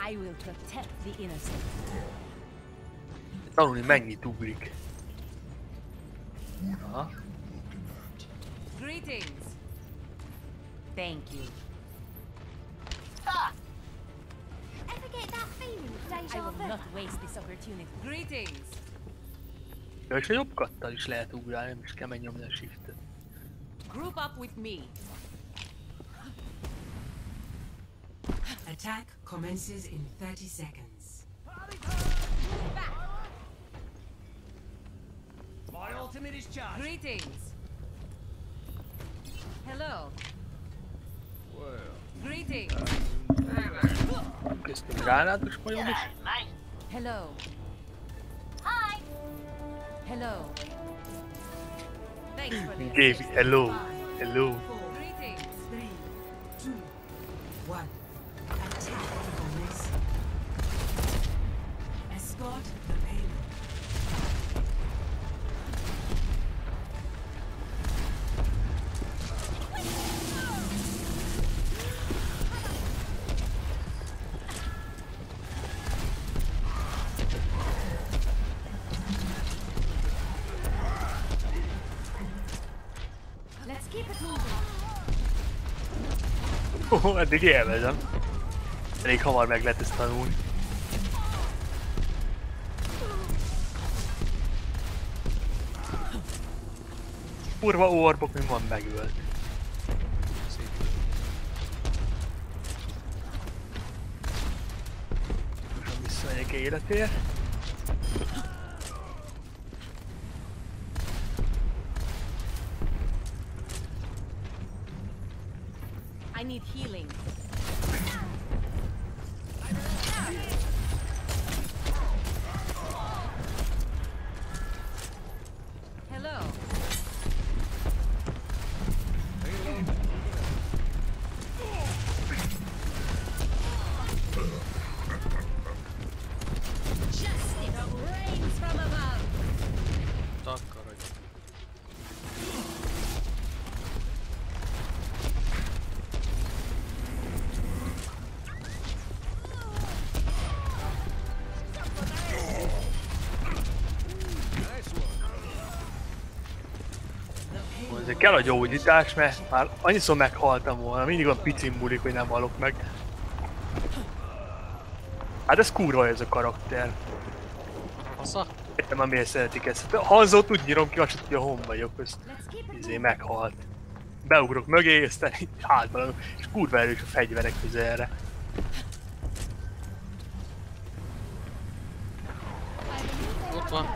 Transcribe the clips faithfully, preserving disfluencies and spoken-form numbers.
I will protect the innocent. Tanulni mennyit ugrik. Aha. Greetings. Thank you. Ever get that feeling of I deja will vu? not waste this opportunity. Greetings. Ja, és a jobb kattal is lehet ugrálni, nem is kell megnyomni a shiftet. Group up with me. Attack commences in thirty seconds. My ultimate is charged. Greetings. Hello. Well. Greetings. Köztünk gránátos majom is. Hello. Hi. Hello. Thanks for the Gaby, assist. hello. Bye. Hello. Greetings. Three, two, one. Attack commence. Escort the payload. Let's keep it moving. Oh, eddig élvezem. Elég hamar meg lehet ezt tanulni. Kurva orbok, mi van megölt. Most visszamegyek életért. I need healing. Hello. Justice rains from above. Takarodj. Azért kell a gyógyítás, mert már annyiszor meghaltam volna, mindig van picin múlik, hogy nem halok meg. Hát ez kurva ez a karakter. Fasza? Értem, amiért szeretik ezt. Ha Hanzót úgy nyírom ki, azt se tudja, hon vagyok, ezt Let's keep it izé moving. meghalt. Beugrok mögé, aztán így hátban, és kurva erős a fegyverek közelre. Ott van.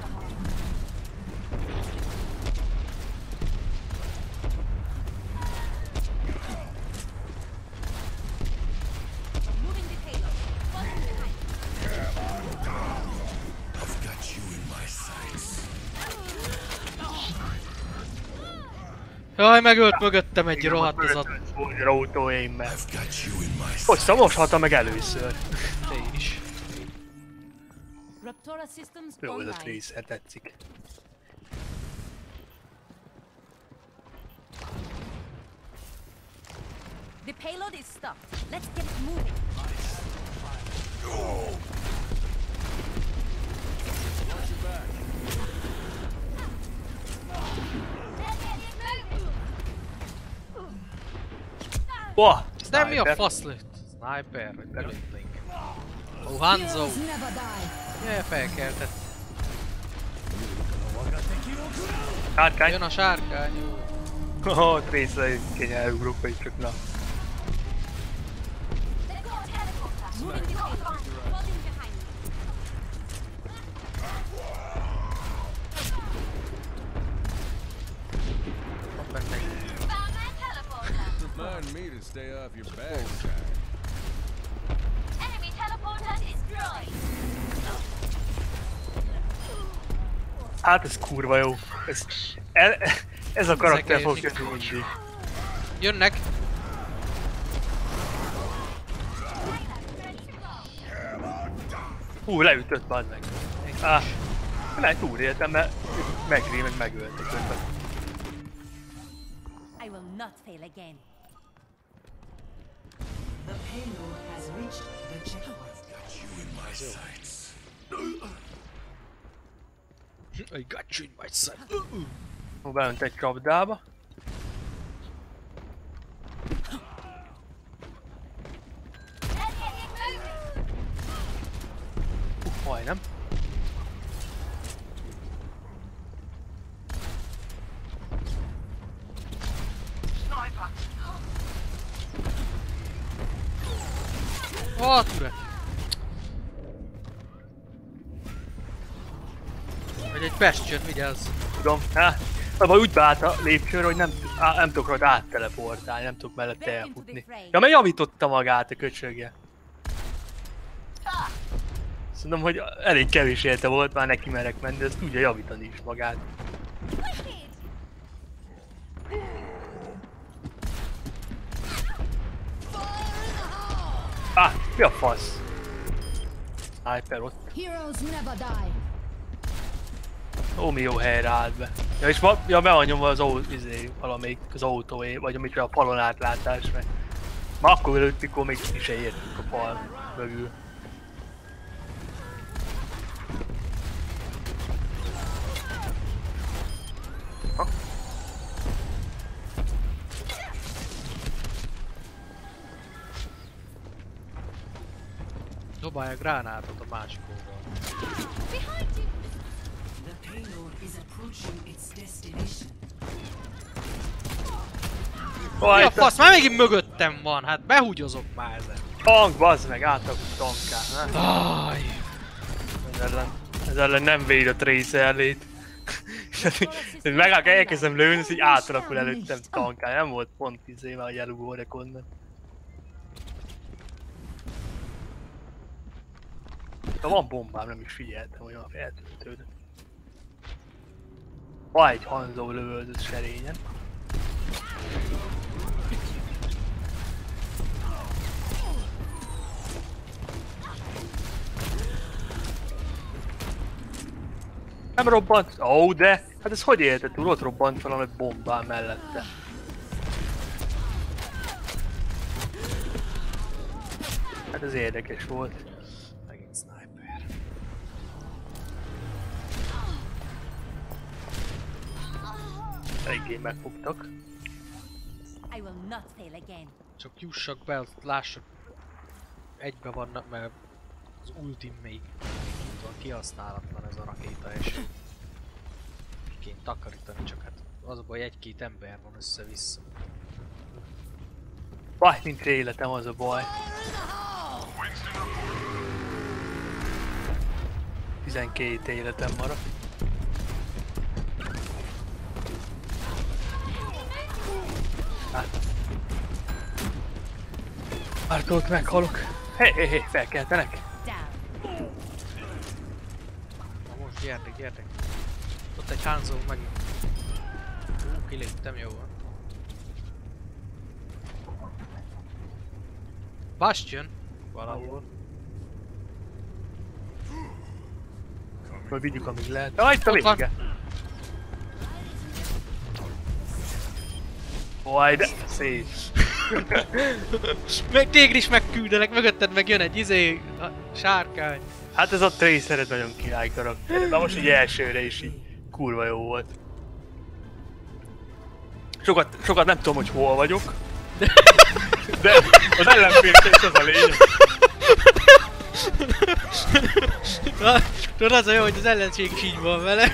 Moving the payload. Falling behind. I've got you in my sights. Jaj, megölt mögöttem egy rohadt az a... Soldier autó aim-mel. I've got you in my sights. Hosszá, most haltam meg először. Te is. Raptora systems Jó, ez a online. Tracer tetszik. The payload is stuck. Let's get it moving. Wah! De mi a Sniper. fasz lőtt? Sniper, vagy belőtt Link. Ó, Hanzo! Jaj, felkeltett. Sárkány. Jön a sárkány. jó. Oh, Tracer kéne elugrok, vagy csak na. They've got a helicopter. Moving the payload. Falling behind. Van benne egy... Found that teleporter. Remind me to stay off your backside. Enemy teleporter destroyed. Hát ez kurva jó. Ez, el, ez a karakter Ezek fog eljössz. jönni mindig. Jönnek! Hú, leütött, bazd meg. Ah, nem túléltem, mert megré, meg megöltek közben. I will not fail again. The payload has reached the checkpoint. you in my sights. I got you in my sight. Ó, beönt egy csapdába. Uh, majdnem. Ó, ture! Vagy egy Bastion, vigyázz! Tudom, hát, vagy úgy beállt a lépcsőre, hogy nem, á, nem tudok rajta átteleportálni, nem tudok mellette elfutni. Ja, mert javította magát a köcsögje. Szerintem, hogy elég kevés élete volt, már neki merek menni, de ezt tudja javítani is magát. Ah, mi a fasz? Sniper ott. Heroes never die. Ó, mi jó helyre állt be. Ja, és ma, ja, be van nyomva az autó, izé, valamelyik az autóé, vagy amikor a falon átlátás, mert ma akkor előtt, mikor még ki se értünk a fal mögül. Ha? Dobálja a gránátot a másik oldalon. The payload is approaching its destination. Mi Vaj, a fasz? Már megint mögöttem van, hát behúgyozok már ezen. tank, bazd meg, átlag tankán, ne? Aj. Ez ellen, ez ellen nem véd a Tracerlét. Meg elkezdem lőni, hogy átalakul előttem tankán, nem volt pont izé, mert hogy elugorjak onnan. De van bombám, nem is figyeltem, hogy olyan feltöltődött. Van egy Hanzo lövöldött serényen. Nem robbant? Ó, oh, de... Hát ez hogy élted túl? Ott robbant valami bombám mellette. Hát ez érdekes volt. Megint sniper. Eléggé megfogtak. I will not fail again. Csak jussak be, azt lássak. Egybe vannak, mert az ultim még van kihasználatlan ez a rakéta, és ki kéne takarítani, csak hát az a baj, egy-két ember van össze-vissza. Vaj, nincs életem, az a baj. tizenkét életem maradt. Hát. Mártót meghalok. Hé, hé, hé, felkeltenek. Down. Na most gyertek, gyertek. Ott egy Hanzo megint. Hú, kiléptem, jó van. Bastion! Valahol. Majd vigyük, amíg lehet. Ah, itt a Ott van. vége. Vaj, de szép. Meg téged is megküldenek, mögötted meg jön egy izé, a sárkány. Hát ez a Tracer ez nagyon király karakter. Na most így elsőre is így kurva jó volt. Sokat, sokat nem tudom, hogy hol vagyok. De az ellenféltés az a lényeg. Tudod, az a jó, hogy az ellenség is így van vele.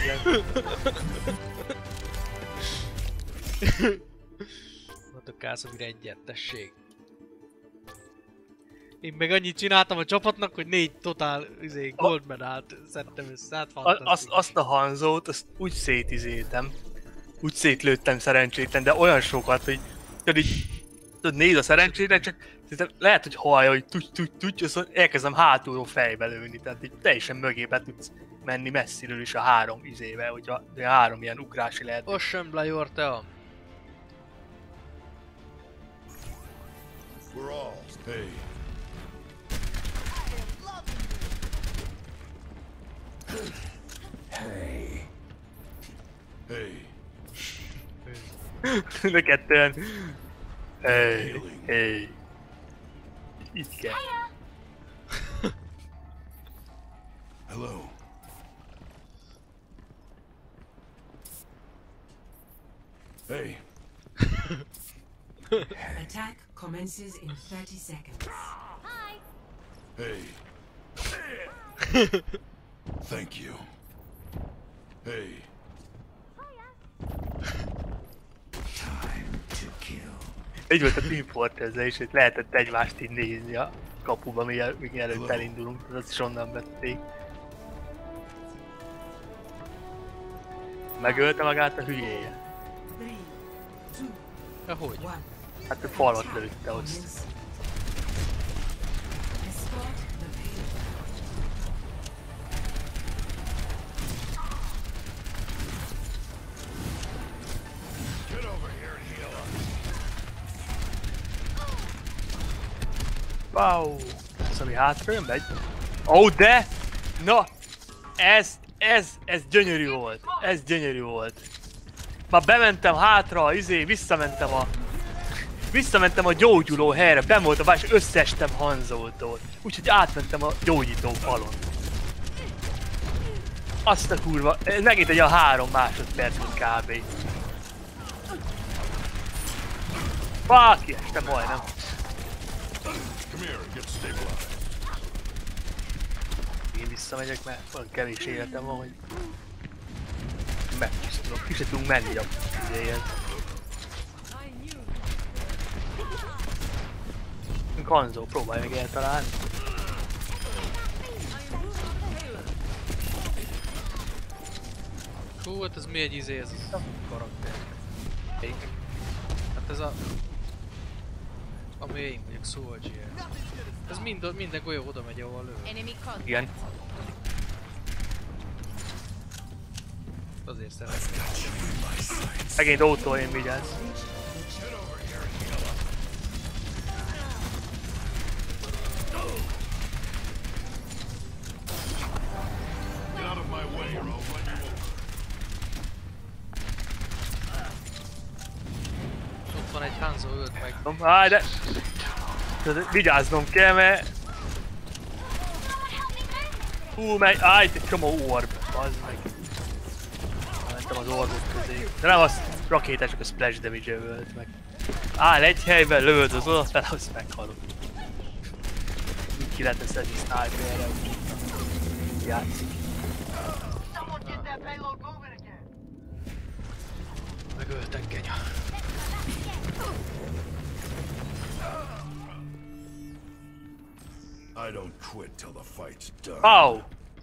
Ott a Kászomira egyetesség. Én meg annyit csináltam a csapatnak, hogy négy totál izé, gold medált szedtem össze, hát A, azt, azt a Hanzót, azt úgy szétizéltem. Úgy szétlőttem szerencsétlen, de olyan sokat, hogy tudod így, tudod, néz a szerencsétlen, csak lehet, hogy hallja, hogy tuty, tuty, tuty, azt elkezdem hátulról fejbe lőni, tehát így teljesen mögébe tudsz menni messziről is a három izével, hogyha a három ilyen ugrási lehet. Ocean Blade Team. We're all hey. Hey. Hey. De kettően. Hey, hey. Itt kell. Hello. Hey. Attack commences in thirty seconds. Hi. Hey. Thank you. Hey. Time to kill. Így volt a Team Fortress-e is, hogy lehetett egymást így nézni a kapuba, míg előtt elindulunk, azt is onnan vették. Megölte magát a hülyéje. Three, two, De hogy? one. Hát a falat lőtte azt. Commence. Escort the payload. Get over here and heal us. Wow! Ez ami hátra jön, megy. Ó, oh, de! Na! Ez, ez, ez gyönyörű volt. Ez gyönyörű volt. Már bementem hátra, izé, visszamentem a... Visszamentem a gyógyuló helyre, benn voltam és összeestem Hanzótól. Úgyhogy átmentem a gyógyító falon. Azt a kurva, ez megint egy a három másodperc volt kb. Fá, kiestem majdnem. Come here and get stabilized. Én visszamegyek, mert olyan kevés életem van, hogy... Meg is tudok, ki se tudunk menni a idején. Hanzó, próbálj meg eltalálni. Hú, hát ez mi egy izé, ez a karakter. Még. Hát ez a... Ami én vagyok, Soldier. Ez mind, minden golyó oda megy, ahol lő. Enemy contact. Igen. Azért szeretem. Megint ótól én vigyázz. Get out of my way or I'll run you over. Ott van egy Hanzo, ölt meg. Háj, de... de vigyáznom kell, mert... Hú, megy... Áj, itt egy csomó orb. Bazd meg. Mentem az orbok közé. De nem az rakétások a splash damage-e ölt meg. Áll egy helyben, lövöld az oda, fel az meghalok. Így ki lehet szedni sniperre, úgyhogy játszik. Megöltek, kenya. I don't quit till the fight's done. Au!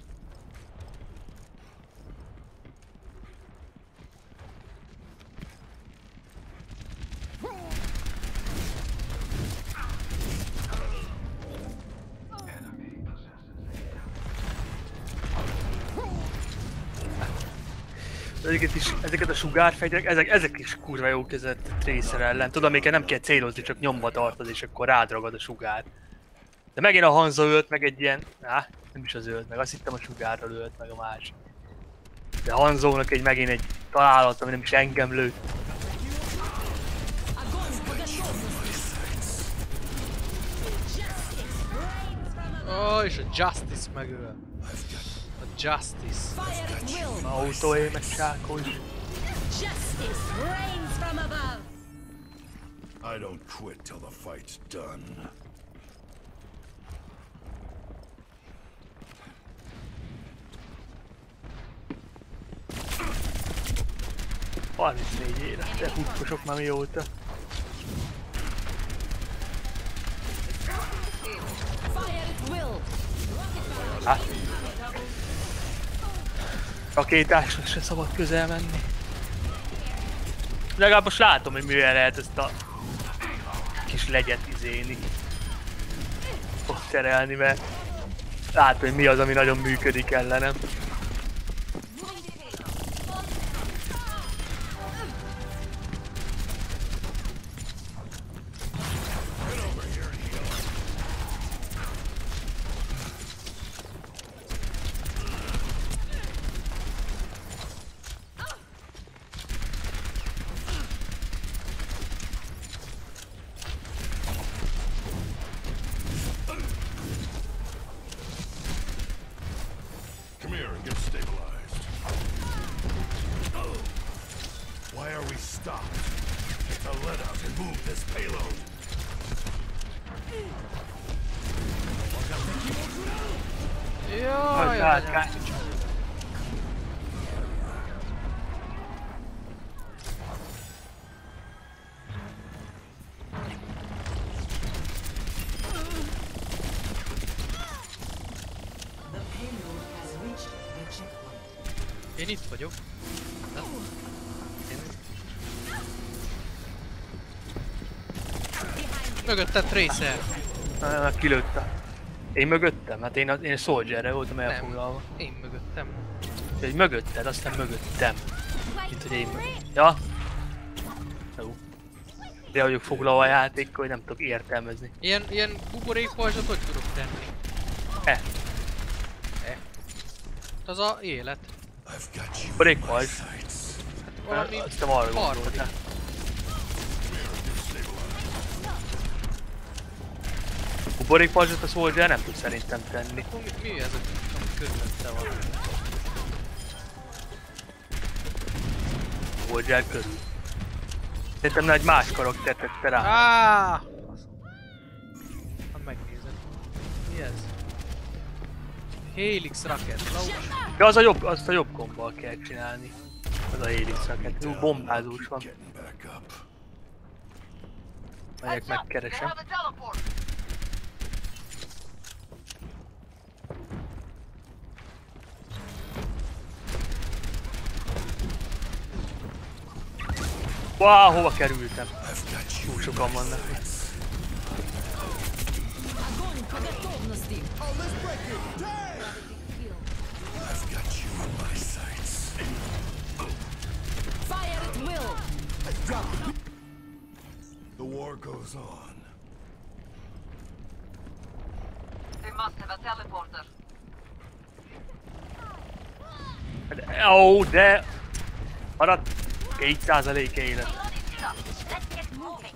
Ezeket, is, ezeket a sugárfegyverek, ezek, ezek is kurva jó kezett Tracer ellen. Tudod, amiket nem kell célozni, csak nyomba tartod és akkor rádragad a sugár. De megint a Hanzo ölt meg egy ilyen... Á, nem is az ölt meg, azt hittem a sugárral ölt meg a másik. De Hanzónak egy megint egy találat, ami nem is engem lőtt. Ó, oh, és a Justice megöl. A Justice. Fire at will. Autóémes sákos. Justice reigns from above. I don't quit till the fight's done. harmincnégy éve, de hutkosok már mióta. Fire at will. Hát. Rakétásra se szabad közel menni. Legalább most látom, hogy mivel lehet ezt a kis legyet izéni. Ott terelni, mert látom, hogy mi az, ami nagyon működik ellenem. So let out and move this payload. Jaj, Hát, jaj, hát. The payload has reached the checkpoint. Én itt vagyok. Na. Én... Mögötte Tracer. Na, kilőtte. Én mögöttem? Hát én, a- én Soldierre voltam elfoglalva. Én mögöttem. Egy mögötted, aztán mögöttem. Mint hogy én mögöttem. Ja? Jó. De vagyok foglalva a játékkal, hogy nem tudok értelmezni. Ilyen, ilyen buborékpajzsot hogy tudok tenni? E. E. Az a élet. I've got you in Breakwise. my sights. Hát valami Azt nem arra harmadik. gondoltál. Buborékpajzsot a Soldier nem tud szerintem tenni. Akkor mi, mi ez a ami közötte van? Soldier közül. Szerintem egy más karaktert tette rá. Áááá! Ha megnézem. Mi ez? Helix Rocket Launch. Ja, az a jobb, azt a jobb gombbal kell csinálni. Az a Helix Rocket. Jó, bombázós van. Getting back up. Megyek, megkeresem. Wow, hova kerültem? I've got you Túl in sokan my vannak. sights. Огонь по готовности. I've got you in my sights. Fire at will. The war goes on. They must have a teleporter. Ó, de... Maradt két százalék élet. Let's get moving.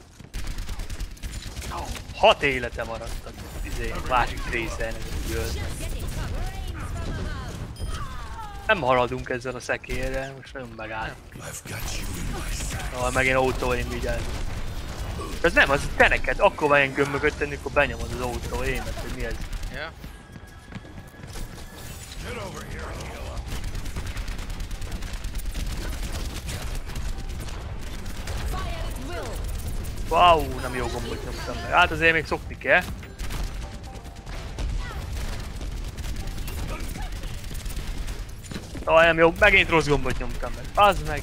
hat élete maradt a izé, másik részen. Nem haladunk ezzel a szekérrel, most nagyon megáll. I've got you in my sights. Ah, megint autó én vigyázom. Ez nem, az te neked, akkor van ilyen gömbögöt tenni, akkor benyomod az autó émet, hogy mi ez. Ja. Get over here and heal up. Fire at will. Wow, nem jó gombot nyomtam meg. Hát azért még szokni kell. Ah, nem jó, megint rossz gombot nyomtam meg. Az meg.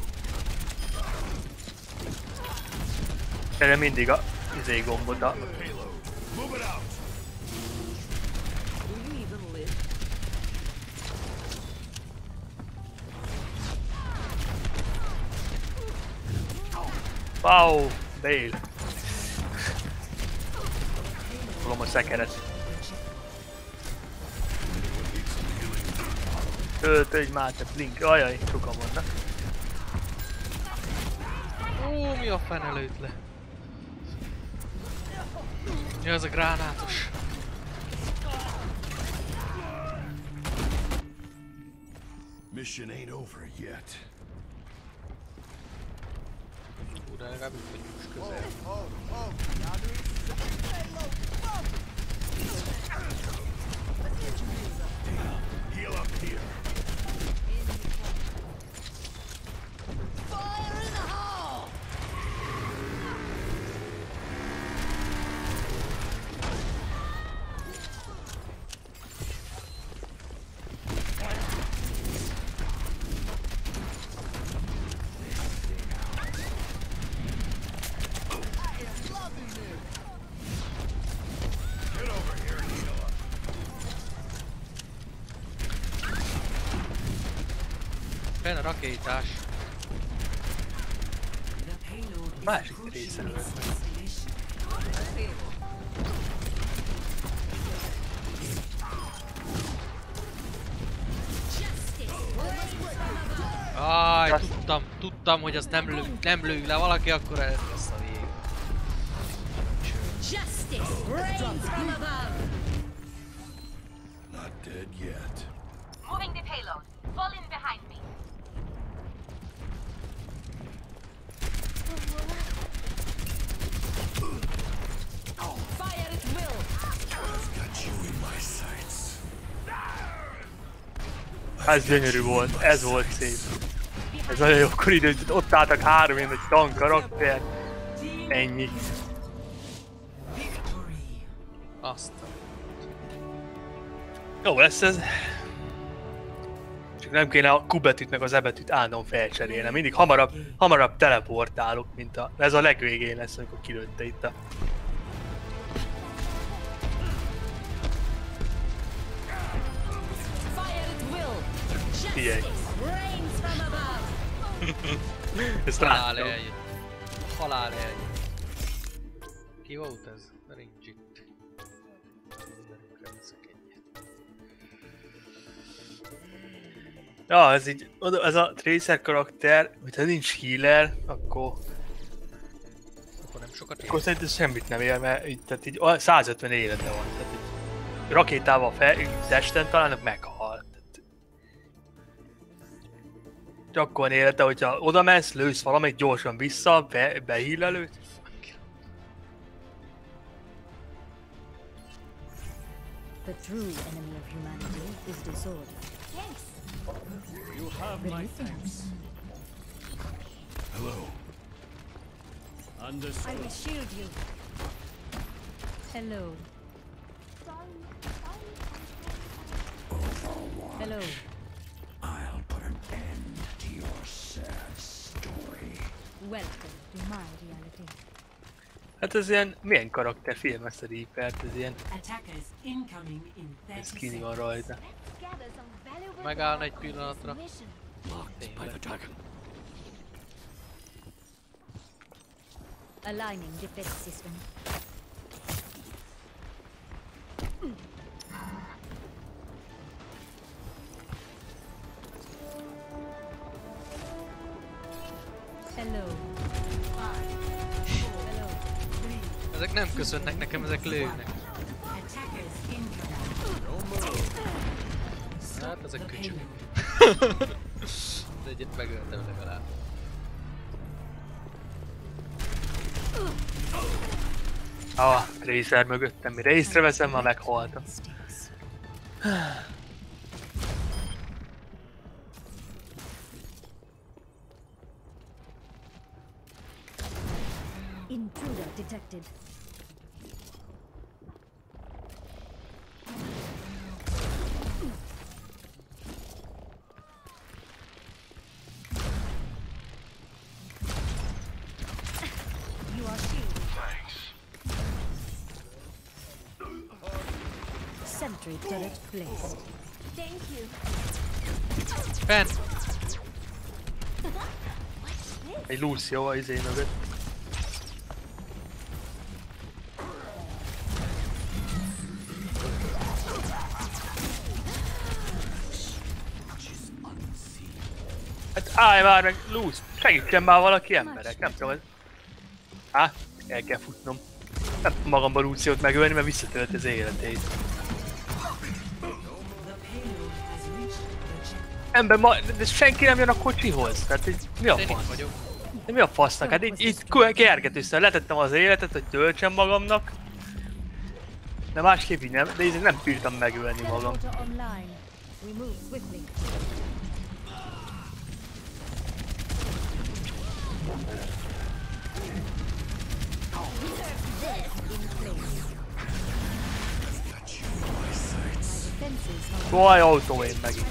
Erre mindig a izé gombot a... Payload. Move it out. Do you even live? Wow, Bale. Tolom a szekeret. Töltődj már, te blink. Ajaj, sokan vannak. Ó, mi a fene lőtt le? Ja, ez a gránátos. Mission ain't over yet. Ú, de legalább itt vagyunk is közel. Heal up here. Get over here and heal up. Fenn a rakétás. The payload is Másik approaching részen its lőtt. destination. Áj, tudtam, tudtam, hogy az nem lő, nem lő le valaki, akkor ez lesz a vég. Justice reigns from above. Not dead yet. Moving the payload. Fall in behind me. Ez gyönyörű volt, ez volt szép. Ez nagyon jókor idő, hogy ott álltak három ilyen egy tank karakter. Ennyi. Azt. Jó lesz ez. Csak nem kéne a Q betűt meg az E betűt állandóan felcserélni. Mindig hamarabb, hamarabb teleportálok, mint a... Ez a legvégén lesz, amikor kilőtte itt a... Fire at will. Figyelj. Rains from above. Ezt Halál láttam. eljött. Halál eljött. Ki volt ez? Nincs itt. Ja, ez így, oda- ez a Tracer karakter, hogyha nincs healer, akkor, Akkor nem sokat akkor ér. szerintem semmit nem ér, mert így, tehát így olyan százötven élete van. Tehát így, rakétával fel, így testen talán meghal. Tehát, csak akkor van élete, hogyha oda mensz, lősz valamit gyorsan vissza, be, beheal őt. The true enemy of humanity is disorder. You have my thanks. Hello. I Understood. will shield you. Hello. Hello. I'll put an end to your sad story. Welcome to my reality. Hát ez ilyen, milyen karakter film ezt a Reapert, ez ilyen Attackers incoming in thirty skinny van seconds. rajta. Megállna egy pillanatra. Tényleg. Aligning defense system. Hello. Hello. Ezek nem köszönnek nekem, ezek lőnek. Attackers incoming. Hát ezek The köcsög. payload. De egyet megöltem legalább. Ah, Tracer mögöttem, mire észreveszem, már meghaltam. Intruder detected. You are shielded. Sentry turret placed. Thank you. Fenn! Egy Lucio a izé mögött. Hát állj már meg, Lucio! Segítsen már valaki emberek, nem tudom, ez... Á, el kell futnom. Nem tudom magamba Luciót megölni, mert visszatölt az életét. The payload has reached the checkpoint. Ember, ma, de senki nem jön a kocsihoz, tehát így, mi a Én itt fasz? vagyok. De mi a fasznak? Hát így, így kergetőször letettem az életet, hogy töltsem magamnak. De másképp így nem, de így nem bírtam megölni magam. Teleporter online. We move swiftly. Defenses are Vaj, autó én megint.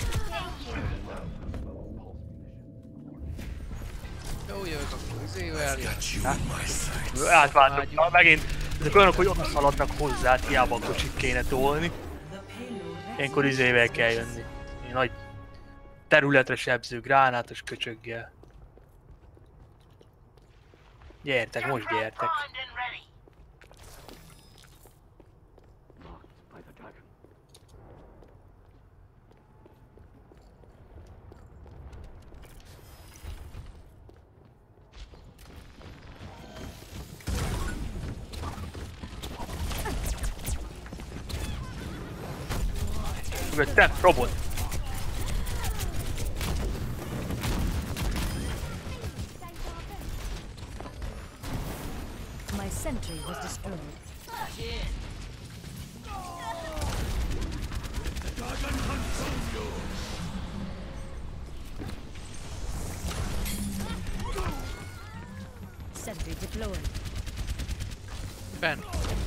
Jó, jövök akkor izével. Átváltok, na, megint ezek olyanok, hogy oda szaladnak hozzá, hiába a kocsit kéne tolni. The payload Ilyenkor izével kell jönni. Egy nagy területre sebző, gránátos köcsöggel. Gyertek, most gyertek. Mögöttem, robot. my sentry was destroyed. Sentry deployed. Ben.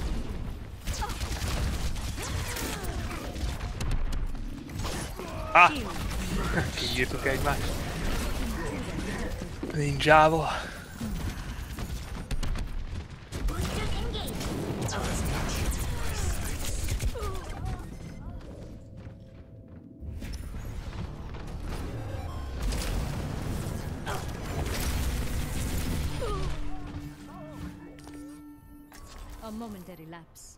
Ah! Kiírtuk egymást. Ninjával. A momentary lapse.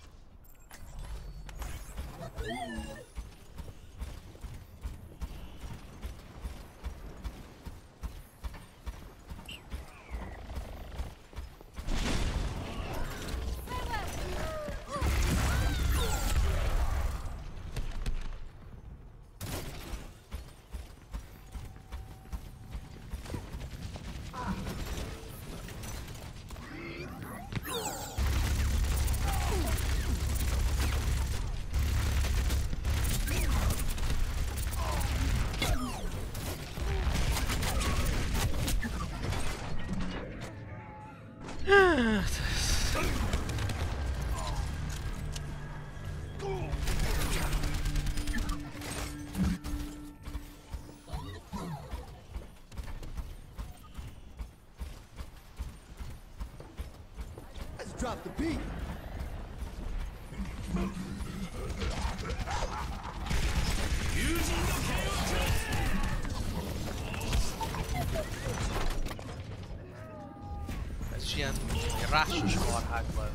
Drop the beat. Ez ilyen rásos marhákban.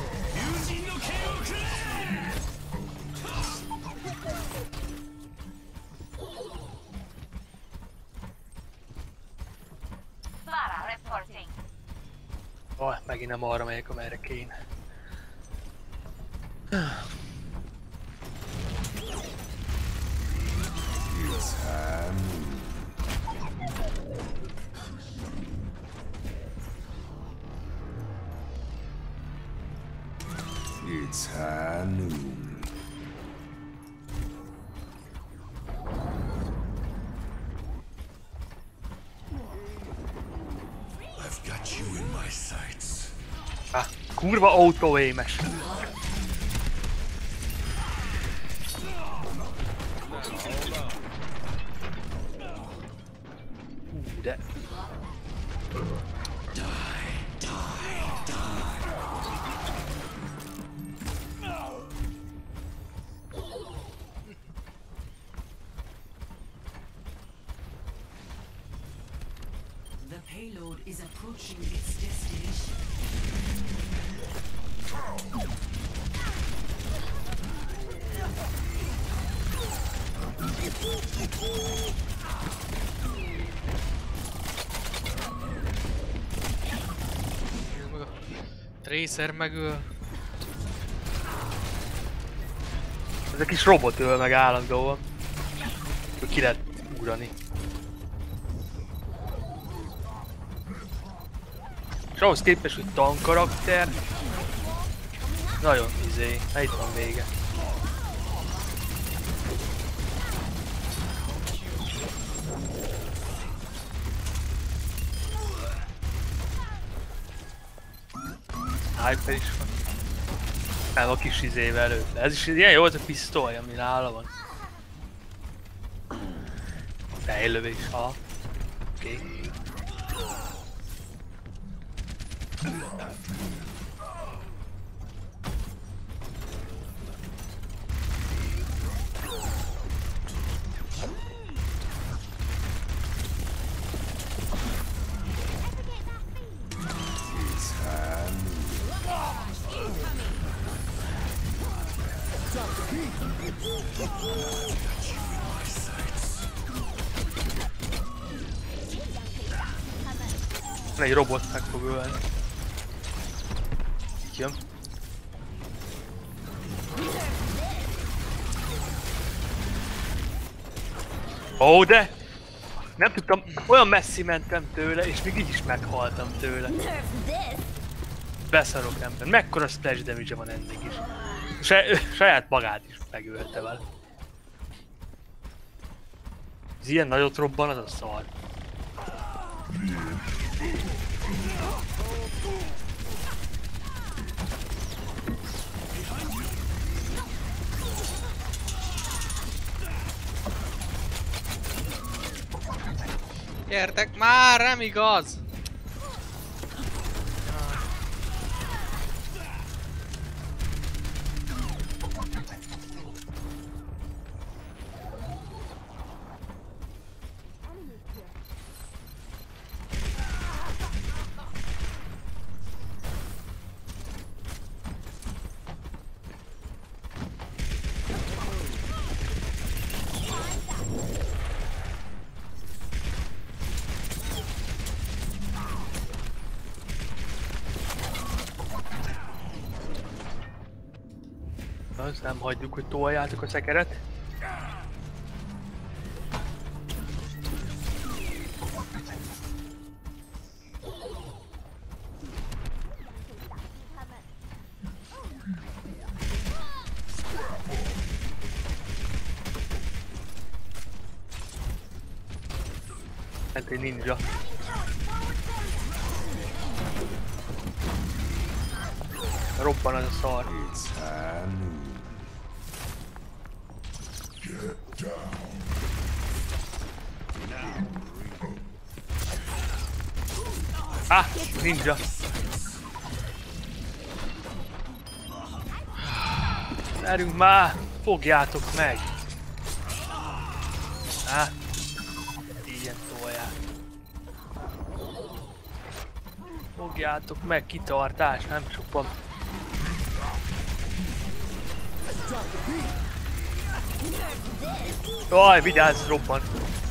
Vara reporting. Oh, megint nem arra megyek, amerre kéne. It's high noon. I've got you in my sights. Ah, kurva autóémes. Hú, de... The payload is approaching its destination. Tracer megöl. Ez a kis robot öl meg állandóan. Hogy ki lehet ugrani. És ahhoz képest, hogy tank karakter. Nagyon izé, hát itt van vége. Hyper is van. Nem a kis izével lőtt le. Ez is ilyen jó, az a pisztoly, ami nála van. Fejlövés, ha. Oké. Okay. Egy robot meg fog ölni. Jön. Ó, de! Nem tudtam, olyan messzi mentem tőle, és még így is meghaltam tőle. Beszarok ember. Mekkora splash damage van ennek is. Se, saját magát is megölte vele. Ez ilyen nagyot robban, az a szar. Gyertek már, nem igaz! Az nem hagyjuk, hogy toljátok a szekeret. Hát egy ninja. Robban az a szar. Ah, ninja. Gyerünk már, fogjátok meg. Ah, ilyen tolják. Fogjátok meg, kitartás, nem sok van. Jaj, vigyázz, robban.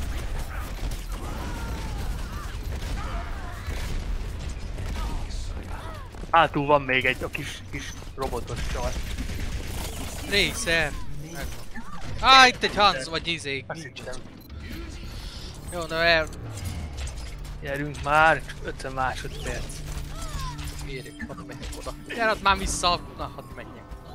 Hátul van még egy a kis, kis robotos csaj. Racer! Megvan. Á, itt egy Hans, vagy izé. Azt hittem. Jó, de el... Gyerünk már, csak ötven másodperc. Érjük, hadd menjek oda. Gyere már vissza, na hadd menjek.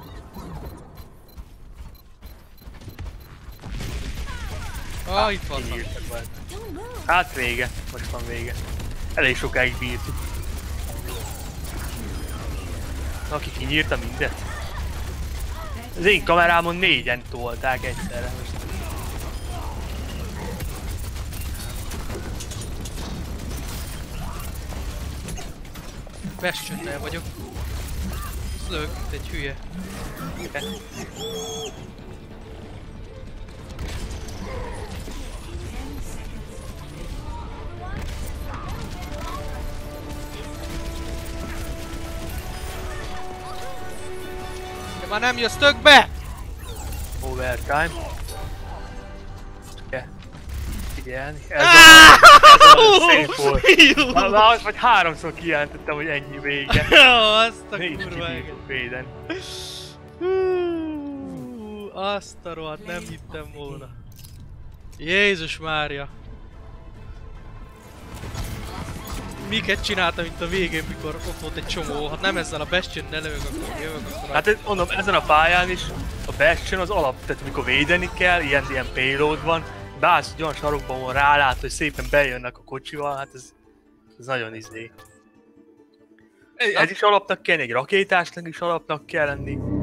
Ah, itt vannak. Kinyírtak majd. Hát vége, most van vége. Elég sokáig bírtuk. Aki kinyírta mindet? Az én kamerámon négyen tolták egyszerre most. Bastion-nel vagyok. Lők, mint egy hülye. De már nem jössz tökbe! Overtime. Ugye? Figyelni. Ez a... Ez a szép volt. Már már vagy háromszor kijelentettem, hogy ennyi vége. Jó, azt a Négy kurva kibírtuk védeni. Hú, azt a rohadt, nem hittem volna. Jézus Mária! Miket csináltam itt a végén, mikor ott volt egy csomó, hát nem ezzel a Bastion-nel lövök, akkor jövök, akkor... Hát ez, mondom, ezen a pályán is a Bastion az alap, tehát amikor védeni kell, ilyen, ilyen payload van, beállsz egy olyan sarokban, ahol rálát, hogy szépen bejönnek a kocsival, hát ez, ez nagyon izé. Ez, ez is alapnak kell, egy rakétásnak is alapnak kell lenni.